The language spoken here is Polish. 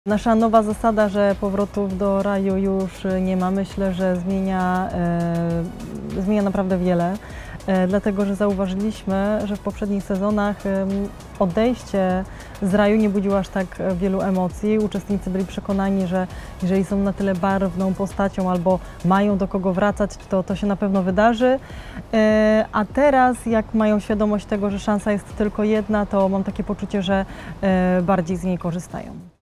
Nasza nowa zasada, że powrotów do raju już nie ma, myślę, że zmienia naprawdę wiele, dlatego że zauważyliśmy, że w poprzednich sezonach odejście z raju nie budziło aż tak wielu emocji. Uczestnicy byli przekonani, że jeżeli są na tyle barwną postacią albo mają do kogo wracać, to się na pewno wydarzy. A teraz, jak mają świadomość tego, że szansa jest tylko jedna, to mam takie poczucie, że bardziej z niej korzystają.